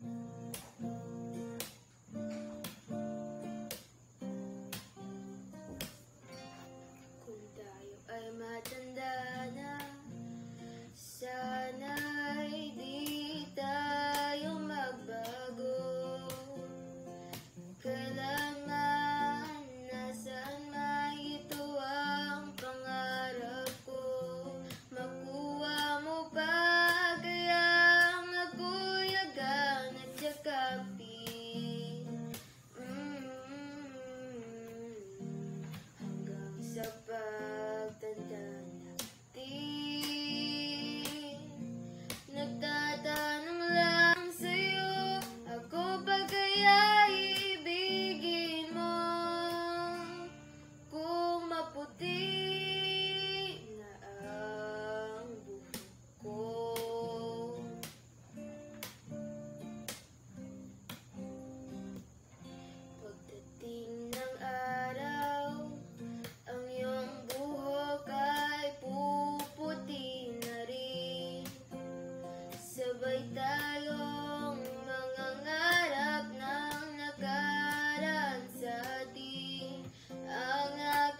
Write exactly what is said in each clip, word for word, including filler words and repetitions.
Kung tayo ay matanda na, sana'y di tayo magbago. Kailangan nasaan may ito ang pangarap ko. Makuha mo pa kaya ako'y agan at yakapin. Mm-hmm. Hanggang sa pagtanda natin, nagtatanong lang sa'yo, ako ba kaya ibigin mo? Kung maputi na ang buhok ko, pagdating ng araw, ang iyong buhok ay puputi na rin. Sabay tayong mangangarap ng nakaraan sa atin. Ang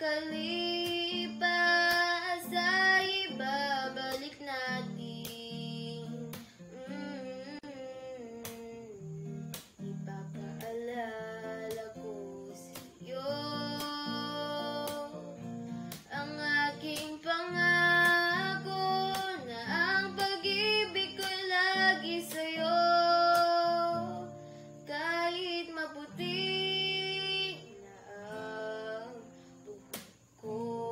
nakalipas ay ibabalik natin. Mm-hmm. Ipapaalala ko sa'yo ang aking pangako na ang pag-ibig ko'y lagi sa'yo. Kahit maputi na ang buhok ko.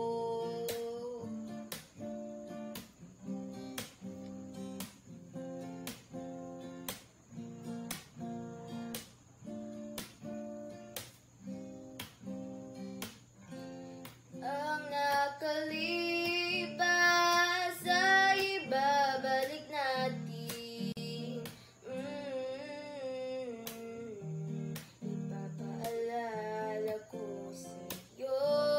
Ang nakalipas ay ibabalik natin. Mm-hmm. Ipapaalala ko sa'yo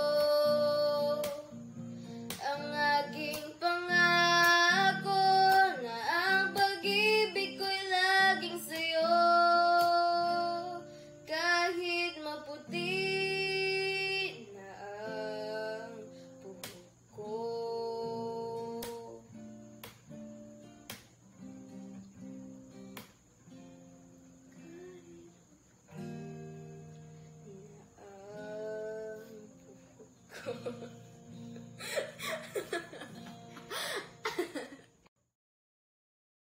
ang aking pangako na ang pag-ibig ko'y laging sa'yo. Kahit maputi na ang buhok ko. Kahit na ang buhok ko.